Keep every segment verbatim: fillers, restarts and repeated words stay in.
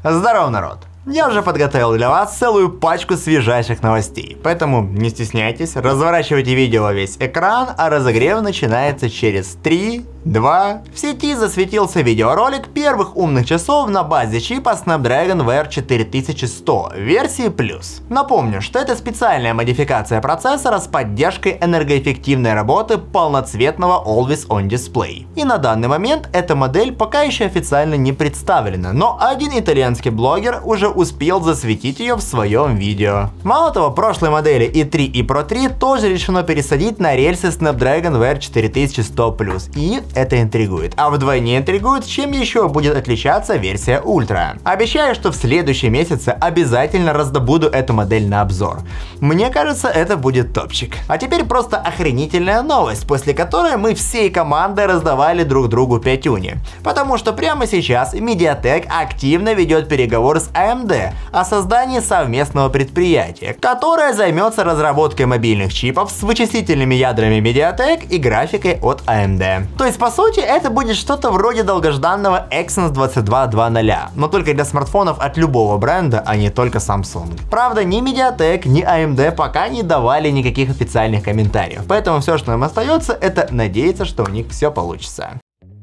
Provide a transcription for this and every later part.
Здорово, народ! Я уже подготовил для вас целую пачку свежайших новостей, поэтому не стесняйтесь, разворачивайте видео во весь экран, а разогрев начинается через три, два. В сети засветился видеоролик первых умных часов на базе чипа Snapdragon Wear четыре тысячи сто версии плюс. Напомню, что это специальная модификация процессора с поддержкой энергоэффективной работы полноцветного Always On Display. И на данный момент эта модель пока еще официально не представлена, но один итальянский блогер уже успел засветить ее в своем видео. Мало того, прошлые модели и три и Pro три тоже решено пересадить на рельсы Snapdragon Wear четыре тысячи сто плюс, и это интригует. А вдвойне интригует, чем еще будет отличаться версия Ультра. Обещаю, что в следующем месяце обязательно раздобуду эту модель на обзор. Мне кажется, это будет топчик. А теперь просто охренительная новость, после которой мы всей командой раздавали друг другу пятюни. Потому что прямо сейчас MediaTek активно ведет переговоры с эй эм ди о создании совместного предприятия, которое займется разработкой мобильных чипов с вычислительными ядрами MediaTek и графикой от эй эм ди. То есть, по сути, это будет что-то вроде долгожданного Exynos двадцать два два ноль, но только для смартфонов от любого бренда, а не только Samsung. Правда, ни MediaTek, ни эй эм ди пока не давали никаких официальных комментариев, поэтому все, что нам остается, это надеяться, что у них все получится.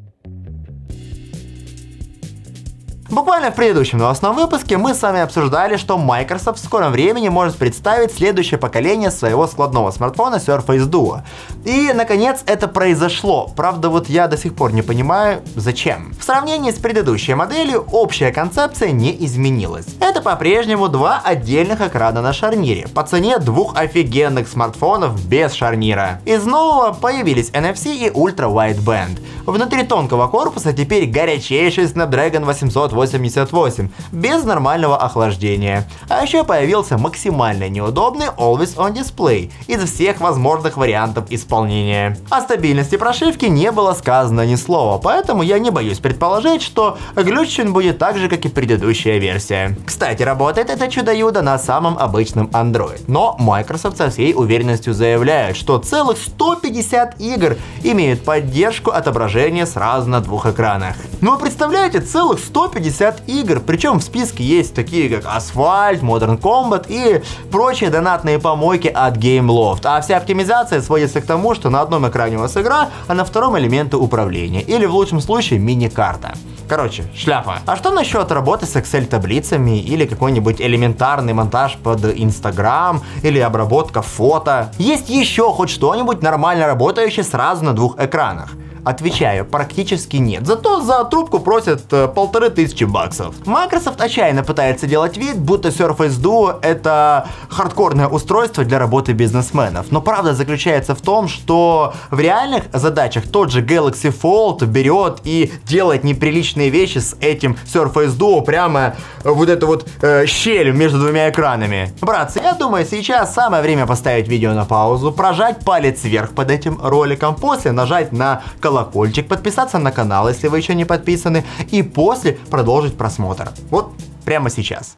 Буквально в предыдущем новостном выпуске мы с вами обсуждали, что Microsoft в скором времени может представить следующее поколение своего складного смартфона Surface Duo. И, наконец, это произошло. Правда, вот я до сих пор не понимаю, зачем. В сравнении с предыдущей моделью, общая концепция не изменилась. Это по-прежнему два отдельных экрана на шарнире, по цене двух офигенных смартфонов без шарнира. Из нового появились эн эф си и Ultra Wideband. Внутри тонкого корпуса теперь горячейший Snapdragon восемьсот восемьдесят восемь, без нормального охлаждения. А еще появился максимально неудобный Always On Display из всех возможных вариантов исполнения. О стабильности прошивки не было сказано ни слова, поэтому я не боюсь предположить, что глючен будет так же, как и предыдущая версия. Кстати, работает это чудо-юдо на самом обычном Android, но Microsoft со всей уверенностью заявляет, что целых сто пятьдесят игр имеют поддержку отображения сразу на двух экранах. Ну вы представляете, целых сто пятьдесят игр, причем в списке есть такие как Asphalt, Modern Combat и прочие донатные помойки от Gameloft, а вся оптимизация сводится к тому, что на одном экране у вас игра, а на втором элементы управления, или в лучшем случае мини-карта. Короче, шляпа. А что насчет работы с Excel-таблицами или какой-нибудь элементарный монтаж под Instagram или обработка фото? Есть еще хоть что-нибудь нормально работающее сразу на двух экранах? Отвечаю, практически нет. Зато за трубку просят э, полторы тысячи баксов. Microsoft отчаянно пытается делать вид, будто Surface Duo это хардкорное устройство для работы бизнесменов. Но правда заключается в том, что в реальных задачах тот же Galaxy Fold берет и делает неприличные вещи с этим Surface Duo прямо вот эту вот э, щель между двумя экранами. Братцы, я думаю, сейчас самое время поставить видео на паузу, прожать палец вверх под этим роликом, после нажать на колокольчик, подписаться на канал, если вы еще не подписаны, и после продолжить просмотр. Вот прямо сейчас.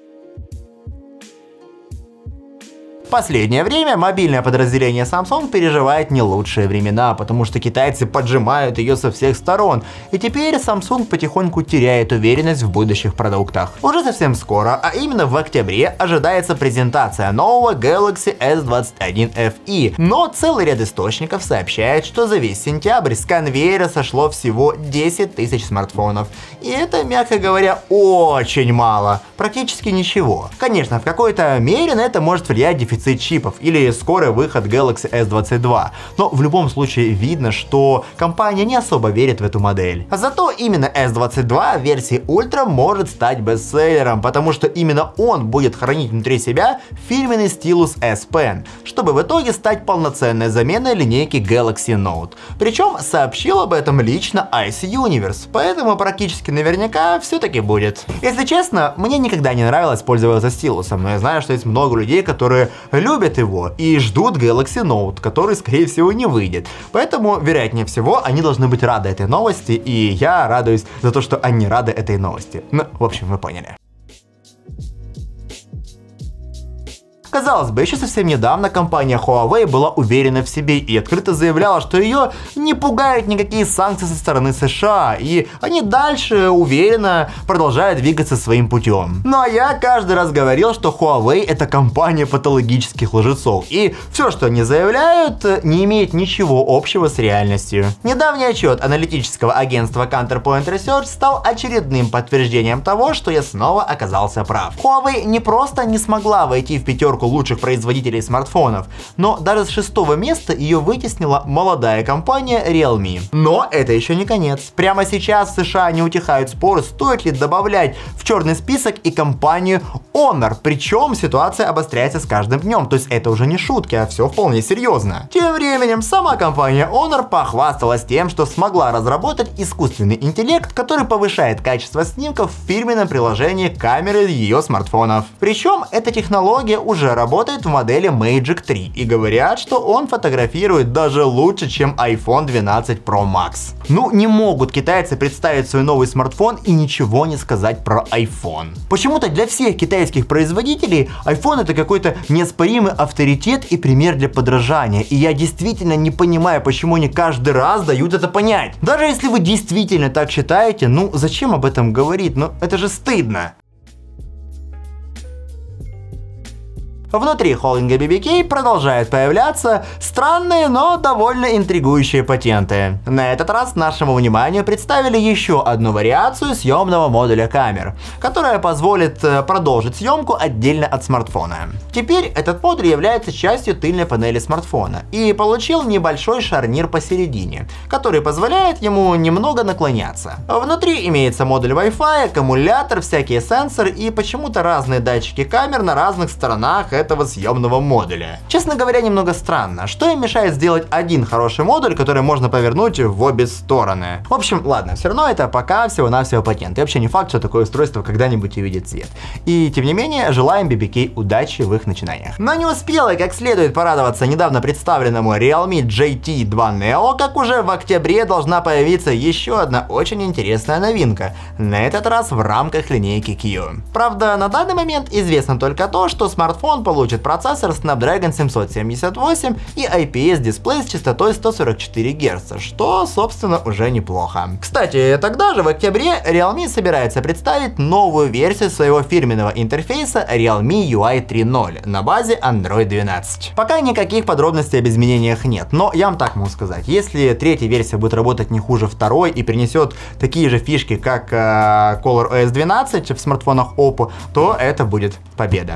В последнее время мобильное подразделение Samsung переживает не лучшие времена, потому что китайцы поджимают ее со всех сторон, и теперь Samsung потихоньку теряет уверенность в будущих продуктах. Уже совсем скоро, а именно в октябре, ожидается презентация нового Galaxy эс двадцать один эф и, но целый ряд источников сообщает, что за весь сентябрь с конвейера сошло всего десять тысяч смартфонов, и это, мягко говоря, очень мало, практически ничего. Конечно, в какой-то мере на это может влиять дефицит чипов или скорый выход Galaxy эс двадцать два, но в любом случае видно, что компания не особо верит в эту модель. Зато именно эс двадцать два в версии Ultra может стать бестселлером, потому что именно он будет хранить внутри себя фирменный стилус S Pen, чтобы в итоге стать полноценной заменой линейки Galaxy Note. Причем сообщил об этом лично Ice Universe, поэтому практически наверняка все-таки будет. Если честно, мне никогда не нравилось пользоваться стилусом, но я знаю, что есть много людей, которые любят его и ждут Galaxy Note, который, скорее всего, не выйдет. Поэтому, вероятнее всего, они должны быть рады этой новости, и я радуюсь за то, что они рады этой новости. Ну, в общем, вы поняли. Казалось бы, еще совсем недавно компания Huawei была уверена в себе и открыто заявляла, что ее не пугают никакие санкции со стороны США, и они дальше уверенно продолжают двигаться своим путем. Ну а я каждый раз говорил, что Huawei это компания патологических лжецов, и все, что они заявляют, не имеет ничего общего с реальностью. Недавний отчет аналитического агентства Counterpoint Research стал очередным подтверждением того, что я снова оказался прав. Huawei не просто не смогла войти в пятерку лучших производителей смартфонов, но даже с шестого места ее вытеснила молодая компания Realme. Но это еще не конец. Прямо сейчас в США не утихают споры, стоит ли добавлять в черный список и компанию Honor, причем ситуация обостряется с каждым днем, то есть это уже не шутки, а все вполне серьезно. Тем временем сама компания Honor похвасталась тем, что смогла разработать искусственный интеллект, который повышает качество снимков в фирменном приложении камеры ее смартфонов. Причем эта технология уже работает в модели Magic три, и говорят, что он фотографирует даже лучше, чем iPhone двенадцать Pro Max. Ну, не могут китайцы представить свой новый смартфон и ничего не сказать про iPhone. Почему-то для всех китайских производителей iPhone это какой-то неоспоримый авторитет и пример для подражания, и я действительно не понимаю, почему они каждый раз дают это понять. Даже если вы действительно так считаете, ну зачем об этом говорить, ну это же стыдно. Внутри холдинга би би кей продолжают появляться странные, но довольно интригующие патенты. На этот раз нашему вниманию представили еще одну вариацию съемного модуля камер, которая позволит продолжить съемку отдельно от смартфона. Теперь этот модуль является частью тыльной панели смартфона и получил небольшой шарнир посередине, который позволяет ему немного наклоняться. Внутри имеется модуль Wi-Fi, аккумулятор, всякие сенсоры и почему-то разные датчики камер на разных сторонах этого съемного модуля. Честно говоря, немного странно, что им мешает сделать один хороший модуль, который можно повернуть в обе стороны. В общем, ладно, все равно это пока всего-навсего патент. И вообще не факт, что такое устройство когда-нибудь увидит свет. И тем не менее, желаем би би кей удачи в их начинаниях. Но не успела как следует порадоваться недавно представленному Realme джей ти два Neo, как уже в октябре должна появиться еще одна очень интересная новинка. На этот раз в рамках линейки Q. Правда, на данный момент известно только то, что смартфон получит процессор Snapdragon семьсот семьдесят восемь и ай пи эс дисплей с частотой сто сорок четыре герца, что, собственно, уже неплохо. Кстати, тогда же в октябре Realme собирается представить новую версию своего фирменного интерфейса Realme ю ай три ноль на базе Android двенадцать. Пока никаких подробностей об изменениях нет, но я вам так могу сказать, если третья версия будет работать не хуже второй и принесет такие же фишки, как э, ColorOS двенадцать в смартфонах Oppo, то это будет победа.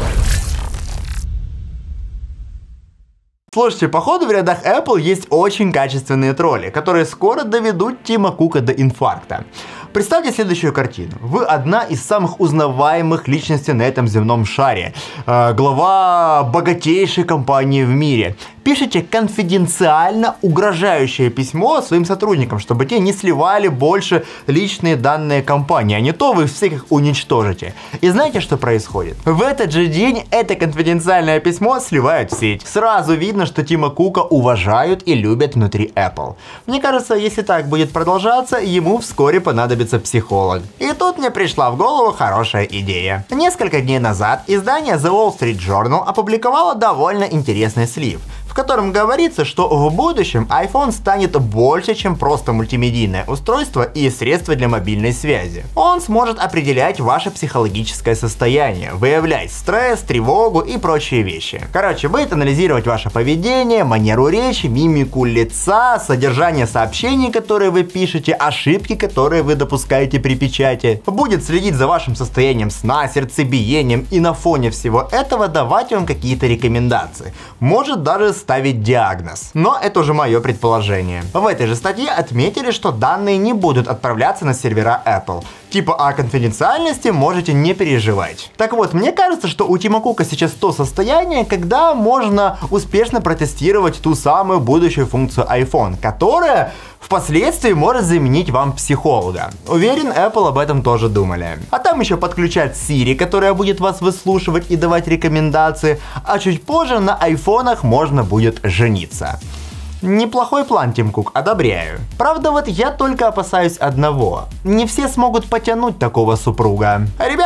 Слушайте, походу в рядах Apple есть очень качественные тролли, которые скоро доведут Тима Кука до инфаркта. Представьте следующую картину. Вы одна из самых узнаваемых личностей на этом земном шаре. Э, глава богатейшей компании в мире. Пишите конфиденциально угрожающее письмо своим сотрудникам, чтобы те не сливали больше личные данные компании, а не то вы всех их уничтожите. И знаете, что происходит? В этот же день это конфиденциальное письмо сливают в сеть. Сразу видно, что Тима Кука уважают и любят внутри Apple. Мне кажется, если так будет продолжаться, ему вскоре понадобится психолог. И тут мне пришла в голову хорошая идея. Несколько дней назад издание The Wall Street Journal опубликовало довольно интересный слив, в котором говорится, что в будущем iPhone станет больше, чем просто мультимедийное устройство и средство для мобильной связи. Он сможет определять ваше психологическое состояние, выявлять стресс, тревогу и прочие вещи. Короче, будет анализировать ваше поведение, манеру речи, мимику лица, содержание сообщений, которые вы пишете, ошибки, которые вы допускаете при печати. Будет следить за вашим состоянием сна, сердцебиением и на фоне всего этого давать вам какие-то рекомендации. Может даже ставить диагноз. Но это уже мое предположение. В этой же статье отметили, что данные не будут отправляться на сервера Apple. Типа о конфиденциальности можете не переживать. Так вот, мне кажется, что у Тима Кука сейчас то состояние, когда можно успешно протестировать ту самую будущую функцию iPhone, которая впоследствии может заменить вам психолога. Уверен, Apple об этом тоже думали. А там еще подключать Siri, которая будет вас выслушивать и давать рекомендации, а чуть позже на айфонах можно будет жениться. Неплохой план, Тим Кук, одобряю. Правда, вот я только опасаюсь одного. Не все смогут потянуть такого супруга. Ребята,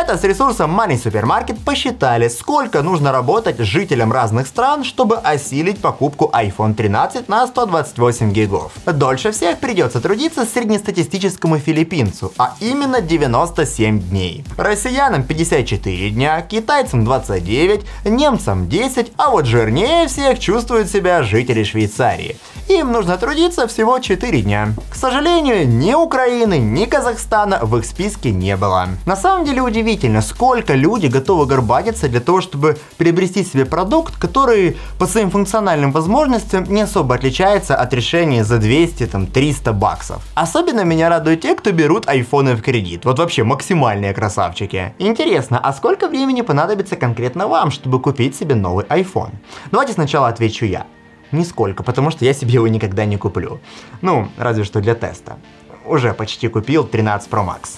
Ребята с ресурсом Money Supermarket посчитали, сколько нужно работать жителям разных стран, чтобы осилить покупку айфон тринадцать на сто двадцать восемь гигов. Дольше всех придется трудиться среднестатистическому филиппинцу, а именно девяносто семь дней. Россиянам пятьдесят четыре дня, китайцам двадцать девять, немцам десять, а вот жирнее всех чувствуют себя жители Швейцарии. Им нужно трудиться всего четыре дня. К сожалению, ни Украины, ни Казахстана в их списке не было. На самом деле удивительно, сколько люди готовы горбатиться для того, чтобы приобрести себе продукт, который по своим функциональным возможностям не особо отличается от решения за двести-триста баксов. Особенно меня радуют те, кто берут айфоны в кредит. Вот вообще максимальные красавчики. Интересно, а сколько времени понадобится конкретно вам, чтобы купить себе новый iPhone? Давайте сначала отвечу я. Нисколько, потому что я себе его никогда не куплю. Ну, разве что для теста. Уже почти купил тринадцать про макс.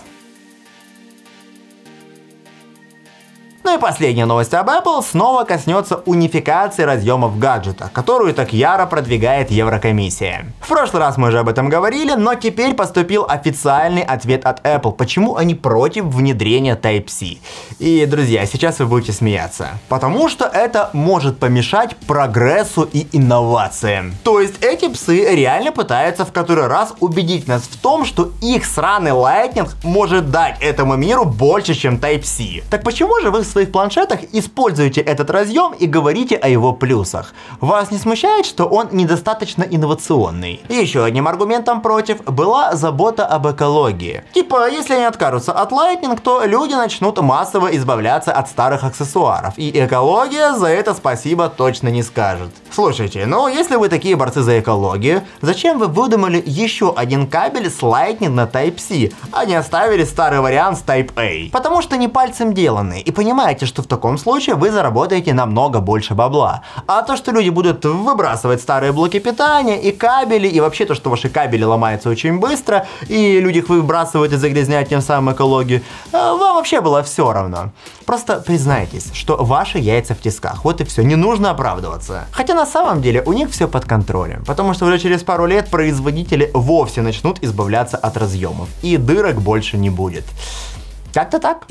Ну и последняя новость об Apple снова коснется унификации разъемов в гаджетах, которую так яро продвигает Еврокомиссия. В прошлый раз мы уже об этом говорили, но теперь поступил официальный ответ от Apple, почему они против внедрения Type-C. И, друзья, сейчас вы будете смеяться. Потому что это может помешать прогрессу и инновациям. То есть эти псы реально пытаются в который раз убедить нас в том, что их сраный Lightning может дать этому миру больше, чем Type-C. Так почему же вы в своих планшетах используете этот разъем и говорите о его плюсах? Вас не смущает, что он недостаточно инновационный? И еще одним аргументом против была забота об экологии. Типа, если они откажутся от Lightning, то люди начнут массово избавляться от старых аксессуаров, и экология за это спасибо точно не скажет. Слушайте, ну если вы такие борцы за экологию, зачем вы выдумали еще один кабель с Lightning на Type-C, а не оставили старый вариант с Type-A? Потому что не пальцем деланный, и понимаете, что в таком случае вы заработаете намного больше бабла. А то, что люди будут выбрасывать старые блоки питания и кабели, и вообще то, что ваши кабели ломаются очень быстро, и люди их выбрасывают и загрязняют тем самым экологию, вам вообще было все равно. Просто признайтесь, что ваши яйца в тисках, вот и все, не нужно оправдываться. Хотя на самом деле у них все под контролем, потому что уже через пару лет производители вовсе начнут избавляться от разъемов, и дырок больше не будет. Как-то так.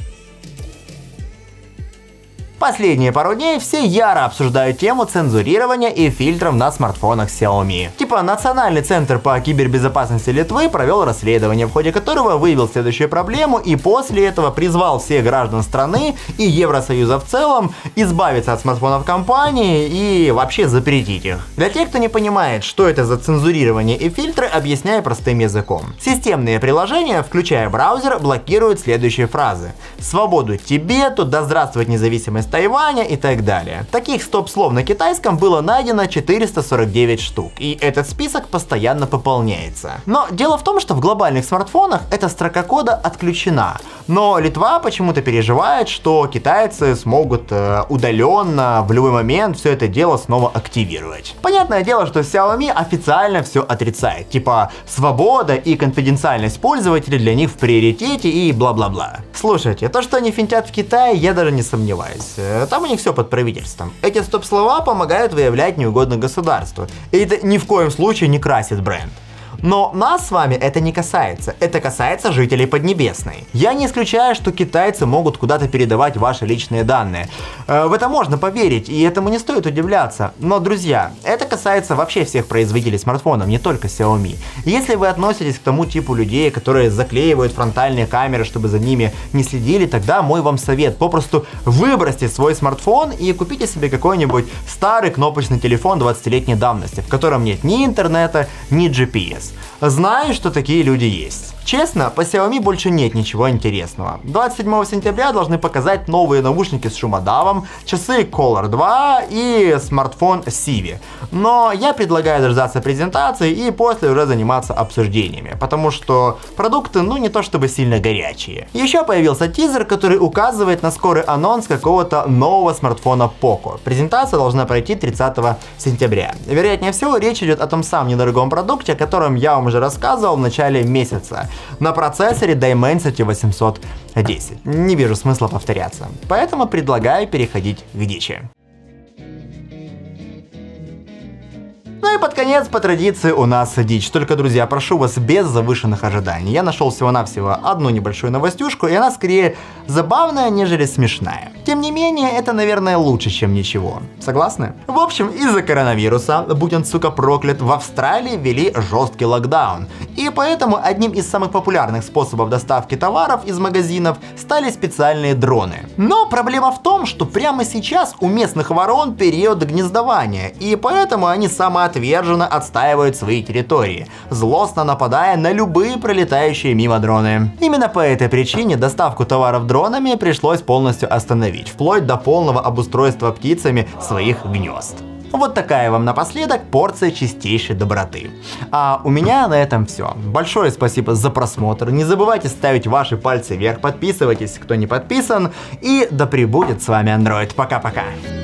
Последние пару дней все яро обсуждают тему цензурирования и фильтров на смартфонах Xiaomi. Типа, Национальный центр по кибербезопасности Литвы провел расследование, в ходе которого выявил следующую проблему и после этого призвал всех граждан страны и Евросоюза в целом избавиться от смартфонов компании и вообще запретить их. Для тех, кто не понимает, что это за цензурирование и фильтры, объясняю простым языком. Системные приложения, включая браузер, блокируют следующие фразы: «Свободу Тибету», «Да здравствует независимость Тайваня» и так далее. Таких стоп-слов на китайском было найдено четыреста сорок девять штук, и этот список постоянно пополняется. Но дело в том, что в глобальных смартфонах эта строка кода отключена. Но Литва почему-то переживает, что китайцы смогут э, удаленно в любой момент все это дело снова активировать. Понятное дело, что Xiaomi официально все отрицает. Типа, свобода и конфиденциальность пользователей для них в приоритете и бла-бла-бла. Слушайте, то, что они финтят в Китае, я даже не сомневаюсь. Там у них все под правительством. Эти стоп-слова помогают выявлять неугодных государству. И это ни в коем случае не красит бренд. Но нас с вами это не касается, это касается жителей Поднебесной. Я не исключаю, что китайцы могут куда-то передавать ваши личные данные. В это можно поверить, и этому не стоит удивляться. Но, друзья, это касается вообще всех производителей смартфонов, не только Xiaomi. Если вы относитесь к тому типу людей, которые заклеивают фронтальные камеры, чтобы за ними не следили, тогда мой вам совет: попросту выбросьте свой смартфон и купите себе какой-нибудь старый кнопочный телефон двадцатилетней давности, в котором нет ни интернета, ни джи пи эс. Знаю, что такие люди есть. Честно, по Xiaomi больше нет ничего интересного. двадцать седьмого сентября должны показать новые наушники с шумодавом, часы Color два и смартфон Civi. Но я предлагаю дождаться презентации и после уже заниматься обсуждениями, потому что продукты, ну, не то чтобы сильно горячие. Еще появился тизер, который указывает на скорый анонс какого-то нового смартфона Poco. Презентация должна пройти тридцатого сентября. Вероятнее всего, речь идет о том самом недорогом продукте, о котором я вам уже рассказывал в начале месяца, на процессоре Dimensity восемьсот десять. Не вижу смысла повторяться, поэтому предлагаю переходить к дичи. Ну и под конец, по традиции, у нас дичь. Только, друзья, прошу вас без завышенных ожиданий. Я нашел всего-навсего одну небольшую новостюшку, и она скорее забавная, нежели смешная. Тем не менее, это, наверное, лучше, чем ничего. Согласны? В общем, из-за коронавируса, будь он, сука, проклят, в Австралии ввели жесткий локдаун. И поэтому одним из самых популярных способов доставки товаров из магазинов стали специальные дроны. Но проблема в том, что прямо сейчас у местных ворон период гнездования, и поэтому они самоотверженно отстаивают свои территории, злостно нападая на любые пролетающие мимо дроны. Именно по этой причине доставку товаров дронами пришлось полностью остановить, вплоть до полного обустройства птицами своих гнезд. Вот такая вам напоследок порция чистейшей доброты. А у меня на этом все. Большое спасибо за просмотр. Не забывайте ставить ваши пальцы вверх, подписывайтесь, кто не подписан. И да пребудет с вами Android. Пока-пока.